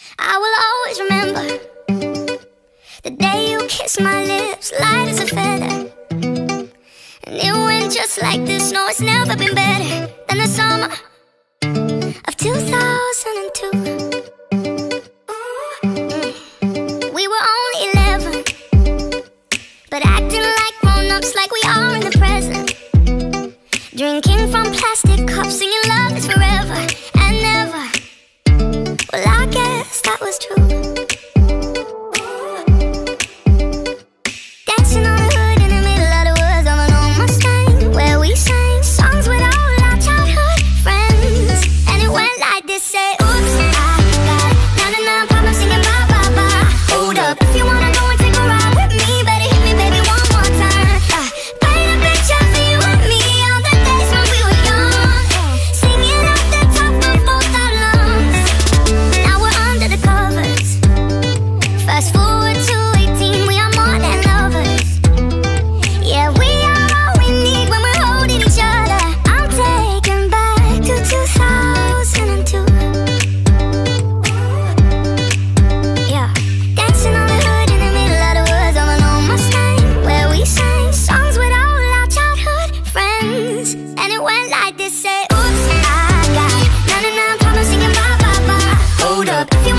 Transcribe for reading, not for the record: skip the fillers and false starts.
I will always remember the day you kissed my lips, light as a feather. And it went just like this. No, it's never been better than the summer of 2002. We were only 11, but acting like grown-ups, like we are in the present. Drinking from plastic cups, singing love is forever and never. Well, I guess that was true. Dancing on the hood in the middle of the woods of an old Mustang, where we sang songs with all our childhood friends. And it went like this, say, oops, I got 99 problems singing bye, bye, bye. Hold up, if you wanna go and take a ride with me, better hit me, baby, one more time. Paint a picture for you and me on the days when we were young, singing at the top of both our lungs. Now we're under the covers. Fast forward to 18, we are more than lovers. Yeah, we are all we need when we're holding each other. I'm taken back to 2002. Yeah, dancing on the hood in the middle of the woods of an old Mustang, where we sang songs with all our childhood friends. And it went like this, say, oops, I got 99 problems singing bye, bye, bye. Hold up, if you